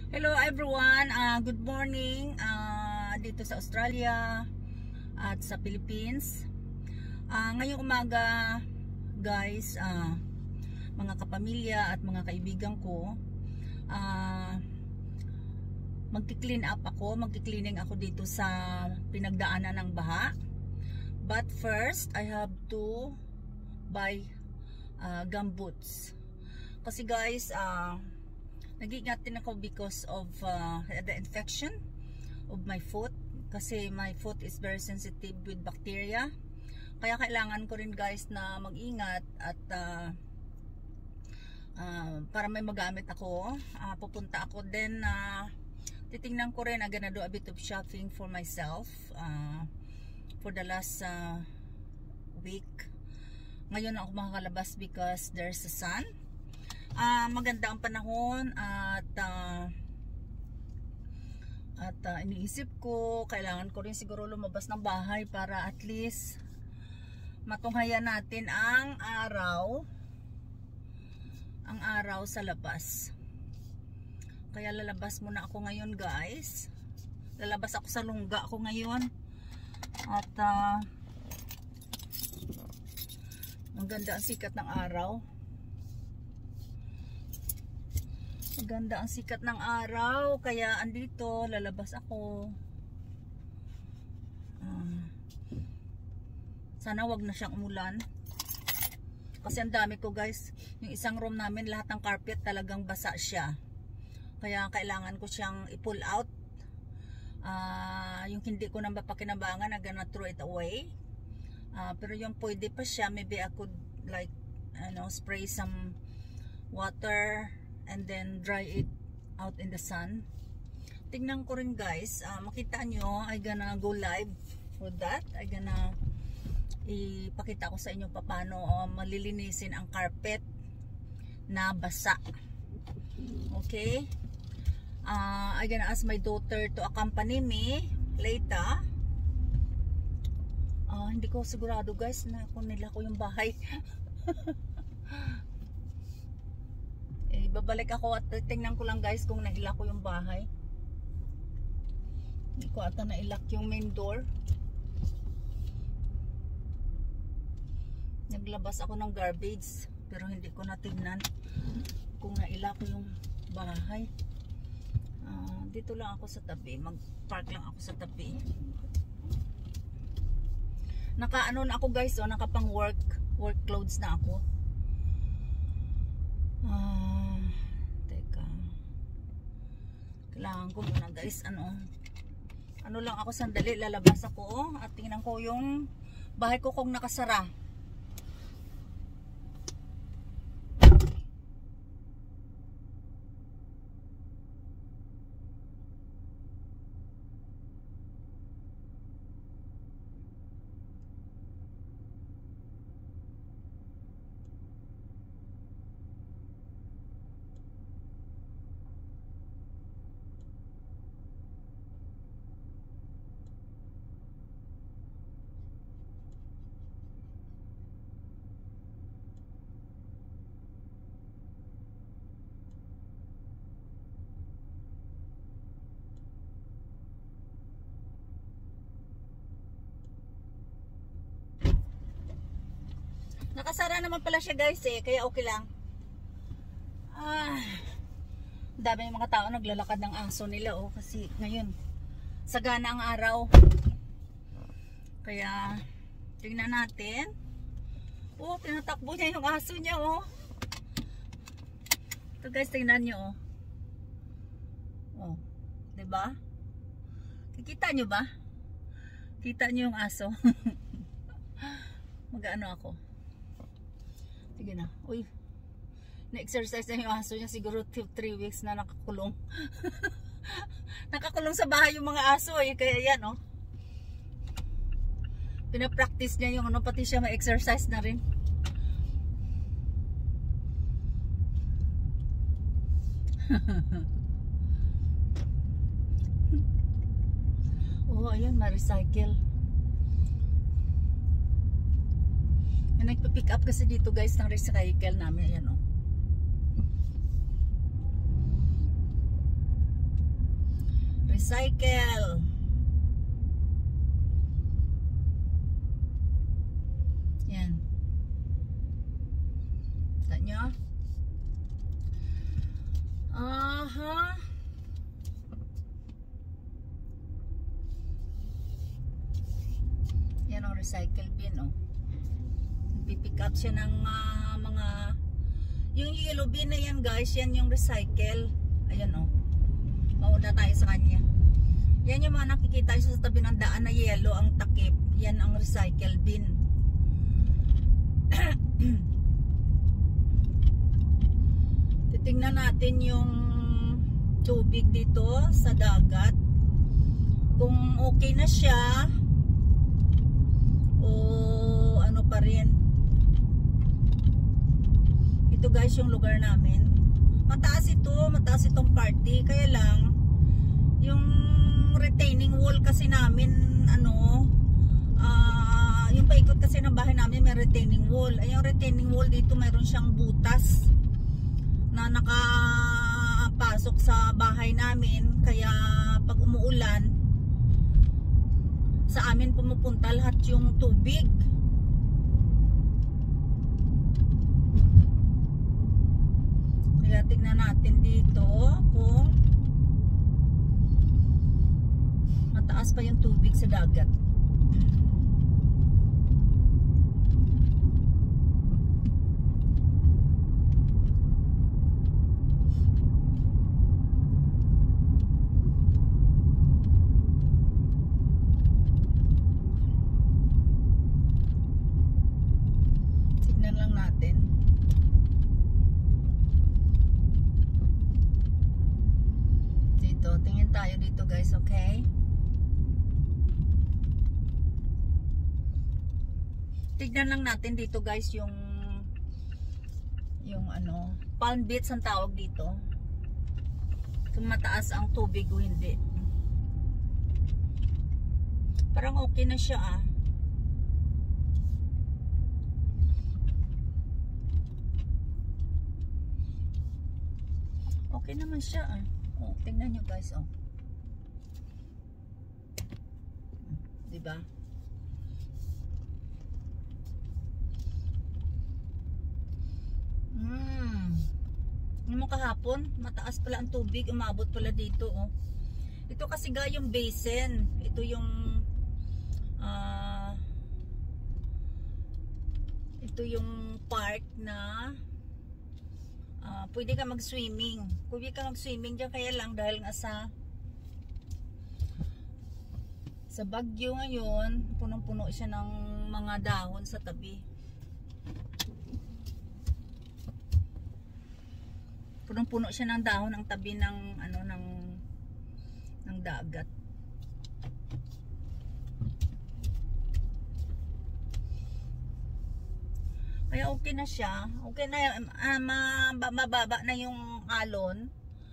Hello everyone, good morning dito sa Australia at sa Philippines. Ngayong umaga guys, mga kapamilya at mga kaibigan ko, magki-clean up ako, magki-cleaning ako dito sa pinagdaanan ng baha. But first, I have to buy gumboots. Kasi guys, nag-iingat din ako because of the infection of my foot, kasi my foot is very sensitive with bacteria. Kaya kailangan ko rin guys na mag-ingat at para may magamit ako, pupunta ako din, titingnan ko rin, I'm gonna do a bit of shopping for myself for the last week. Ngayon ako makakalabas because there's a sun. Maganda ang panahon at iniisip ko kailangan ko rin siguro lumabas ng bahay para at least matunghayan natin ang araw sa labas. Kaya lalabas muna ako ngayon guys, lalabas ako sa lungga ko ngayon at ang ganda ang sikat ng araw. Maganda ang sikat ng araw, kaya andito lalabas ako. Sana wag na siyang umulan, kasi ang dami ko guys, yung isang room namin lahat ng carpet talagang basa siya, kaya kailangan ko siyang i-pull out. Yung hindi ko nang mapakinabangan, I'm gonna throw it away. Pero yung pwede pa siya, maybe I could like spray some water and then dry it out in the sun. Tingnan ko rin guys, makita nyo, I gonna go live for that. I gonna ipakita ko sa inyo paano malilinisin ang carpet na basa. Okay, I gonna ask my daughter to accompany me later. Hindi ko sigurado guys na kung nila ko yung bahay. Babalik ako at tingnan ko lang guys kung nailak ko yung bahay. Hindi ko ata nailak yung main door. Naglabas ako ng garbage pero hindi ko natignan kung nailak ko yung bahay. Dito lang ako sa tabi, mag-park lang ako sa tabi. Naka-ano na ako guys, nakapang work clothes na ako. Kailangan ko muna guys, ano lang ako sandali, lalabas ako at tingnan ko yung bahay ko kung nakasara. Nakasara naman pala siya guys kaya okay lang. Dami yung mga tao naglalakad ng aso nila kasi ngayon sagana ang araw. Kaya tingnan natin. Tinatakbo niya yung aso niya Ito guys, tingnan niyo diba? Kikita niyo ba? Kita niyo yung aso. Mag-ano ako. Sige na. Uy, na-exercise na yung aso niya. Siguro 3 weeks na nakakulong. Nakakulong sa bahay yung mga aso kaya yan pinapractice niya yung pati siya ma-exercise na rin. Ayun, ma-recycle. Nagpa-pick up kasi dito guys ng recycle namin. Ayan recycle. Yan. Kita nyo? Aha. Yan ang recycle bin, oh. Pipick up siya ng mga, yung yellow bin na yan, guys, yan yung recycle. Ayan, oh. Mauna tayo sa kanya. Yan yung mga nakikita sa tabi ng daan na yellow ang takip. Yan ang recycle bin. Titingnan natin yung tubig dito sa dagat. Kung okay na siya o ano pa rin. Ito guys yung lugar namin. Mataas itong party. Kaya lang yung retaining wall kasi namin yung paikot kasi ng bahay namin may retaining wall. Ay yung retaining wall dito mayroon siyang butas na nakapasok sa bahay namin. Kaya pag umuulan sa amin pumupunta lahat yung tubig. Kaya tingnan natin dito kung mataas pa yung tubig sa dagat. Tignan lang natin. Dito, tingin tayo dito guys, okay? Tignan lang natin dito guys yung palm beach ang tawag dito. Kung mataas ang tubig o hindi. Parang okay na siya ah. Okay naman siya ah. Oh, tingnan nyo guys oh. Diba? Yung kahapon, mataas pala ang tubig, umabot pala dito oh. Ito kasi ga yung basin. Ito yung park na pwede ka mag-swimming. Pwede ka mag-swimming dyan, kaya lang dahil nga sa bagyo ngayon, punong-puno siya ng mga dahon sa tabi. Punong-puno siya ng dahon ang tabi ng ng dagat. Kaya okay na siya. Okay na mababa na yung alon.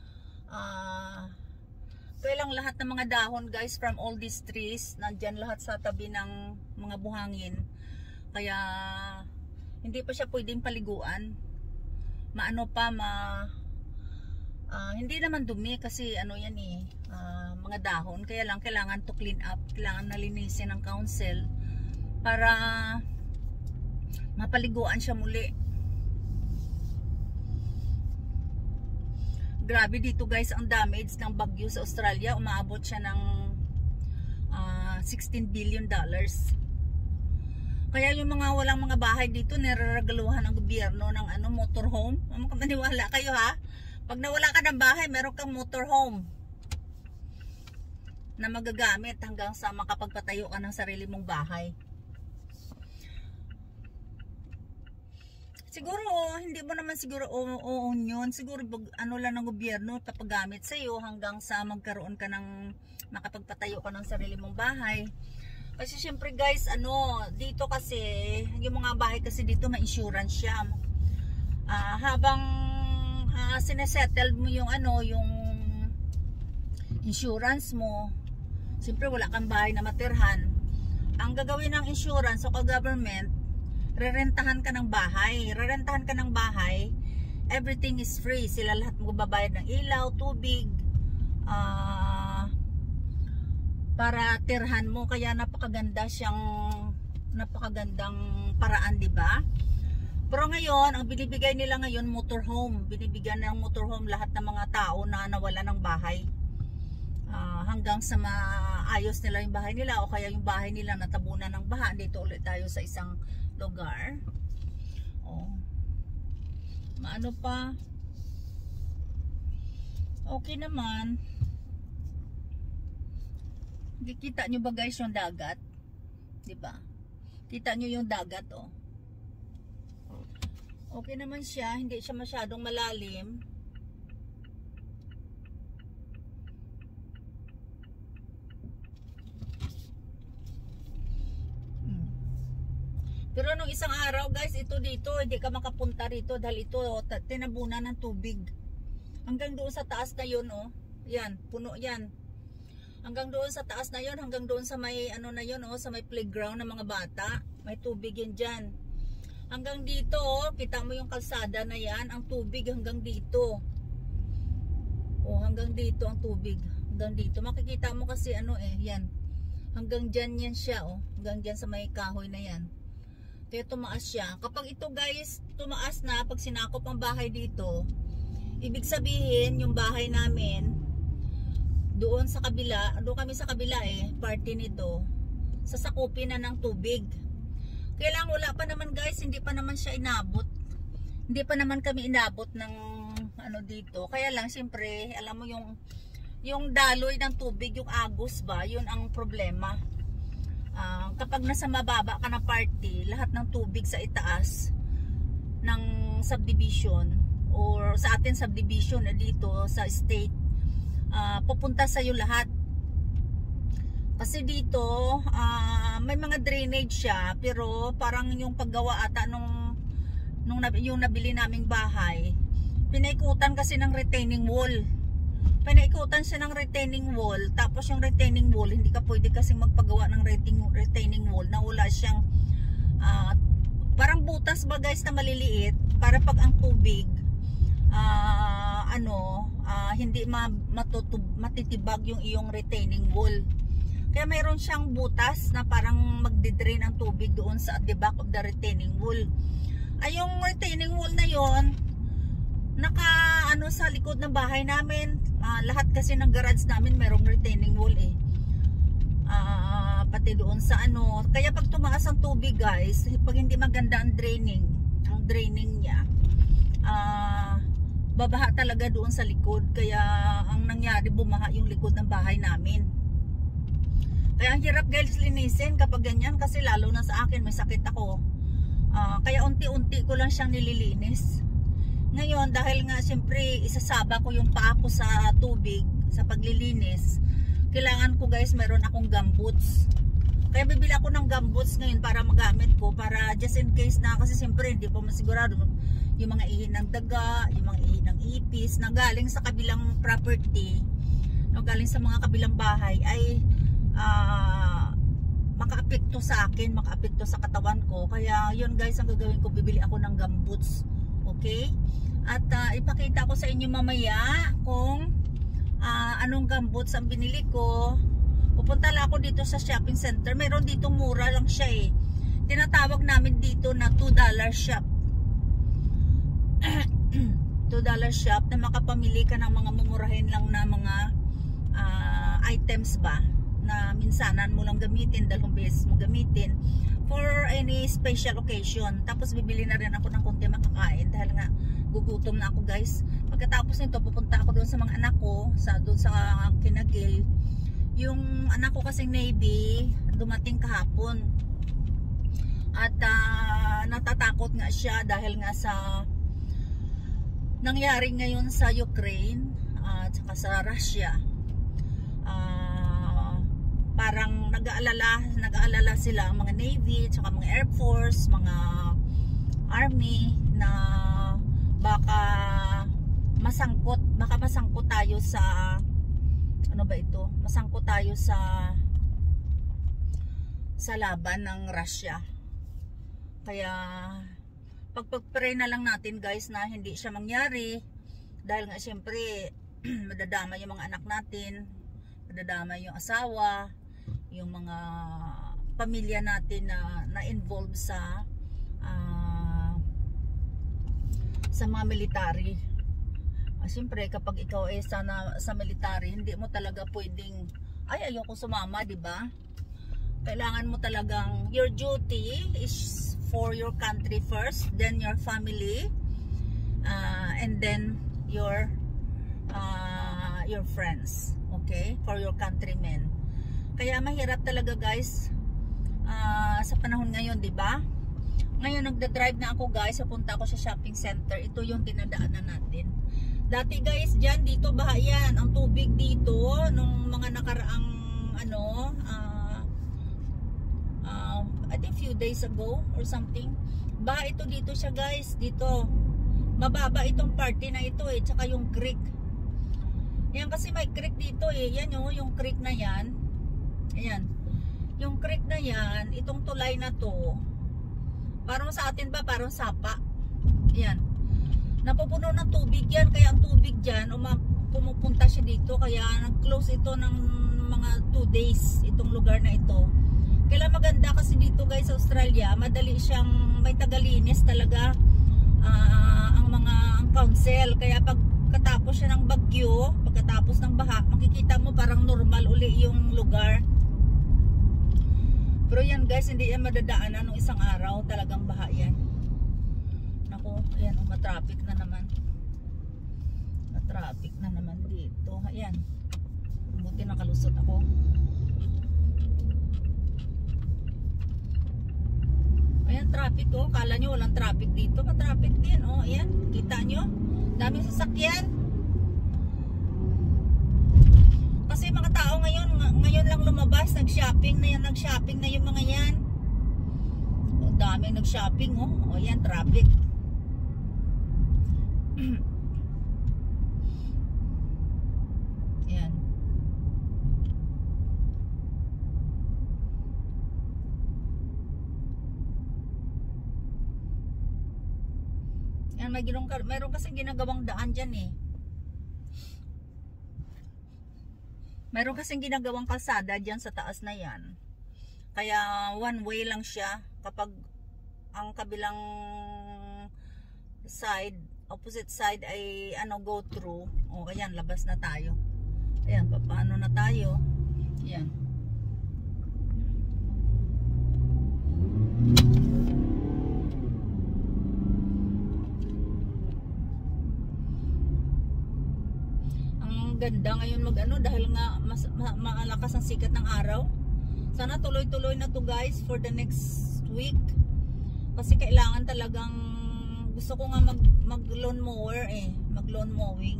Kaya lang lahat ng mga dahon guys from all these trees nandyan lahat sa tabi ng mga buhangin. Kaya hindi pa siya pwedeng paliguan. Hindi naman dumi kasi yan mga dahon. Kaya lang kailangan to clean up. Kailangan nalinisin ng council para mapaliguan siya muli. Grabe dito guys ang damage ng bagyo sa Australia. Umaabot siya ng $16 billion. Kaya yung mga walang mga bahay dito niraragaluhan ng gobyerno ng motorhome. Maniwala kayo ha. Pag nawala ka ng bahay, meron kang motorhome na magagamit hanggang sa makapagpatayo ka ng sarili mong bahay. Siguro, hindi mo naman siguro own yun. Siguro, lang ng gobyerno, papagamit sa iyo hanggang sa magkaroon ka ng, makapagpatayo ka ng sarili mong bahay. Kasi syempre guys, dito kasi, yung mga bahay kasi dito, may insurance siya. Habang sinesettle mo yung yung insurance mo, syempre wala kang bahay na matirhan. Ang gagawin ng insurance o government, rerentahan ka ng bahay. Everything is free. Sila lahat magbabayad ng ilaw, tubig, para tirhan mo, kaya napakagandang paraan, di ba? Pero ngayon, ang binibigay nila ngayon motorhome, binibigyan ng motorhome lahat ng mga tao na nawala ng bahay, hanggang sa maayos nila yung bahay nila, o kaya yung bahay nila natabunan ng baha. Dito ulit tayo sa isang lugar. Maano pa, okay naman. Kita nyo ba guys yung dagat, diba? Kita nyo yung dagat, oh. Okay naman siya, hindi siya masyadong malalim. Pero nung isang araw guys, ito dito, hindi ka makapunta rito dahil ito tinabunan ng tubig. Hanggang doon sa taas na yun, oh. Yan, puno yan. Hanggang doon sa taas na yun, hanggang doon sa may ano na yun, oh, sa may playground ng mga bata. May tubig yun dyan. Hanggang dito, oh, kita mo yung kalsada na yan, ang tubig hanggang dito. Oh, hanggang dito ang tubig. Hanggang dito. Makikita mo kasi ano yan. Hanggang dyan yan siya, oh. Hanggang dyan sa may kahoy na yan. Kaya tumaas siya. Kapag ito guys, tumaas na, pag sinakop ang bahay dito, ibig sabihin yung bahay namin doon sa kabila, doon kami sa kabila party nito, sasakupin na ng tubig. Kaya lang wala pa naman guys, hindi pa naman siya inabot. Hindi pa naman kami inabot ng ano dito. Kaya lang siyempre, alam mo yung daloy ng tubig, yung agos ba, yun ang problema. Kapag nasa mababa ka na party, lahat ng tubig sa itaas ng subdivision, or sa atin subdivision na dito sa state, pupunta sa iyo lahat. Kasi dito may mga drainage siya, pero parang yung paggawa ata yung nabili naming bahay, pinaikutan kasi ng retaining wall. Pinaikutan siya ng retaining wall, tapos yung retaining wall, hindi ka pwede kasing magpagawa ng retaining wall na wala siyang parang butas ba guys na maliliit, para pag ang tubig hindi matitibag yung iyong retaining wall. Kaya mayroon siyang butas na parang magdidrain ang tubig doon sa the back of the retaining wall. Ay yung retaining wall na yon, sa likod ng bahay namin. Lahat kasi ng garage namin merong retaining wall pati doon sa kaya pag tumaas ang tubig guys, pag hindi maganda ang draining niya, babaha talaga doon sa likod. Kaya ang nangyari, bumaha yung likod ng bahay namin. Kaya ang hirap guys linisin kapag ganyan, kasi lalo na sa akin, may sakit ako. Kaya unti-unti ko lang siyang nililinis. Ngayon, dahil nga siyempre isasaba ko yung paa ko sa tubig sa paglilinis, kailangan ko guys, meron akong gumboots. Kaya bibili ako ng gumboots ngayon para magamit ko, para just in case na, kasi siyempre hindi po masigurado yung mga ihi ng daga, yung mga ihi ng ipis na galing sa kabilang property, galing sa mga kabilang bahay, ay makaapekto sa akin, makaapekto sa katawan ko. Kaya yun guys, ang gagawin ko, bibili ako ng gumboots. Okay? At ipakita ko sa inyo mamaya kung anong gumboots ang binili ko. Pupunta lang ako dito sa shopping center. Meron dito, mura lang siya Tinatawag namin dito na $2 shop. $2 shop na makapamili ka ng mga mumurahin lang na mga items ba, na minsanan mo lang gamitin, dalawang beses mo gamitin for any special occasion. Tapos bibili na rin ako ng konti makakain dahil nga gugutom na ako guys. Pagkatapos nito, pupunta ako doon sa mga anak ko, doon sa Kinagil. Yung anak ko kasing Navy, dumating kahapon. At natatakot nga siya dahil nga sa nangyari ngayon sa Ukraine at saka sa Russia. Parang nag-aalala sila, mga Navy, saka mga Air Force, mga Army, na baka masangkot tayo sa masangkot tayo sa laban ng Russia. Kaya pagpag-pray na lang natin guys na hindi siya mangyari, dahil nga siyempre madadama yung mga anak natin, madadama yung asawa, yung mga pamilya natin na involved sa mga military. Siyempre kapag ikaw ay sa military, hindi mo talaga pwedeng ayoko sumama, di ba? Kailangan mo talagang, your duty is for your country first, then your family, and then your friends, okay, for your countrymen. Kaya mahirap talaga guys sa panahon ngayon, di ba? Ngayon nagda-drive na ako guys, papunta ako sa shopping center. Ito yung dinadaanan natin. Dati guys, dito baha yan. Ang tubig dito nung mga nakaraang I think few days ago or something. Baha ito dito siya guys, dito. Mababa itong party na ito tsaka yung creek. Yan kasi may creek dito Yan yung creek na yan. Ayan. Yung creek na yan, itong tulay na to, parang sa atin ba, parang sapa. Ayan. Napupuno ng tubig yan, kaya ang tubig dyan, pumupunta siya dito, kaya nag-close ito ng mga 2 days, itong lugar na ito. Kaya maganda kasi dito guys sa Australia, madali siyang, may tagalinis talaga ang council. Kaya pagkatapos siya ng bagyo, pagkatapos ng baha, makikita mo parang normal uli yung lugar. Pero yan guys, hindi yan madadaanan ng isang araw, talagang baha yan. Naku, ayan, matraffic na naman. Matraffic na naman dito. Ayan, buti nakalusot ako. Ayan, traffic kala nyo walang traffic dito, matraffic din ayan, kita nyo, daming sasakyan. Kasi mga tao ngayon lang lumabas, nag-shopping na yung mga yan. Daming nag-shopping yan, traffic. Yan. Yan, mayroon kasi ginagawang daan dyan Meron kasing ginagawang kalsada dyan sa taas na yan. Kaya one way lang siya. Kapag ang kabilang side, opposite side ay go through. Ayan, labas na tayo. Ayan, paano na tayo? Ayan. Ganda ngayon dahil nga malakas ang sikat ng araw. Sana tuloy-tuloy na to guys for the next week. Kasi kailangan talagang, gusto ko nga mag lawn mower mag lawn mowing.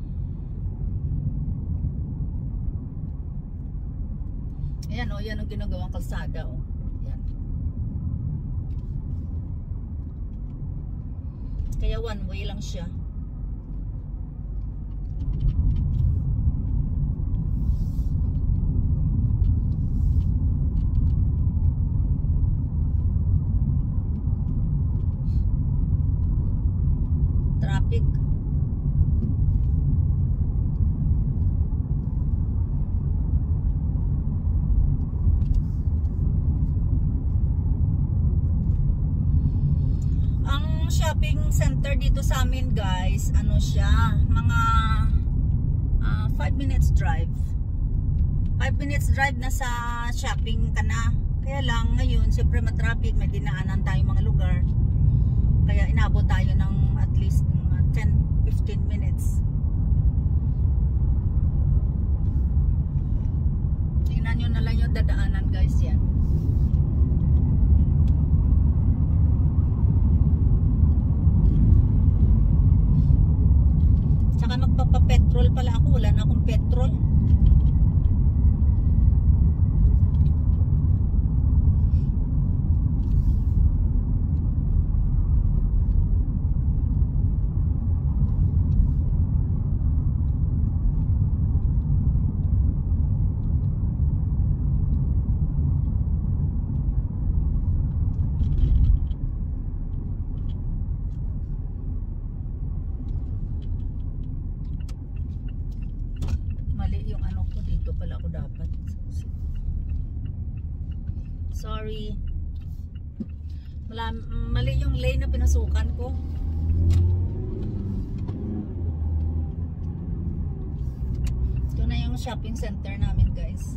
Ayan yan ang ginagawang kalsada Yan. Kaya one way lang siya. Traffic. Ang shopping center dito sa amin guys, siya, mga 5 minutes drive. 5 minutes drive na sa shopping ka na. Kaya lang ngayon, siyempre matraffic, may dinaanan tayong mga lugar. Kaya inabot tayo ng at least 10-15 minutes. Tingnan nyo na lang yung dadaanan guys yan. Tsaka magpapapetrol pala ako. Wala na akong petrol. Mali yung Sorry. Mali yung lane na pinasukan ko. Ito na yung shopping center namin, guys.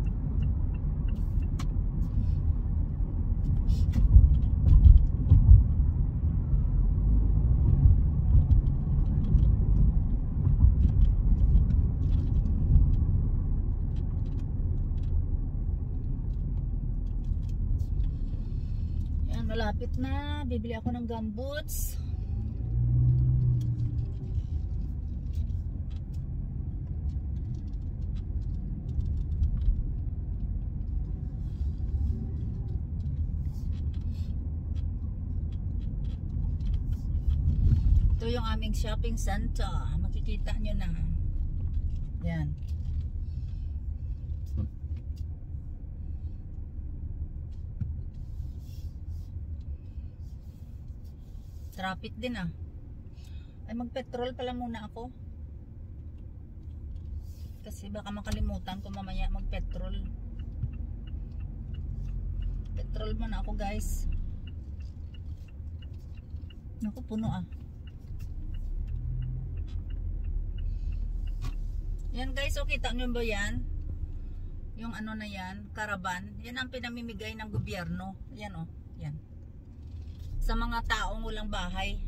Malapit na, bibili ako ng gumboots. Ito yung aming shopping center, makikita nyo na. Yan. Traffic din ah. Ay, mag-petrol pala muna ako. Kasi baka makalimutan ko mamaya mag-petrol. Petrol muna ako, guys. Naku, puno ah. Yan guys, so kita nyo ba yan? Yung ano na yan, caravan. Yan ang pinamimigay ng gobyerno. Yan oh, yan. Sa mga taong walang bahay.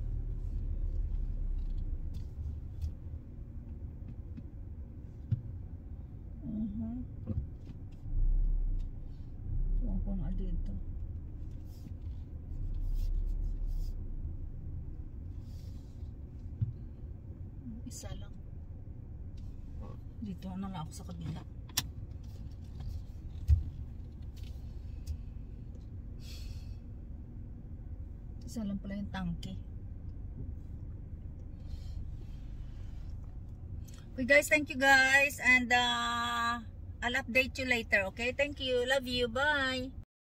Ako na dito. Isa lang. Dito na lang ako sa kabila. Isa lang pala yung tangke. Okay guys, thank you guys, and I'll update you later, okay? Thank you, love you, bye.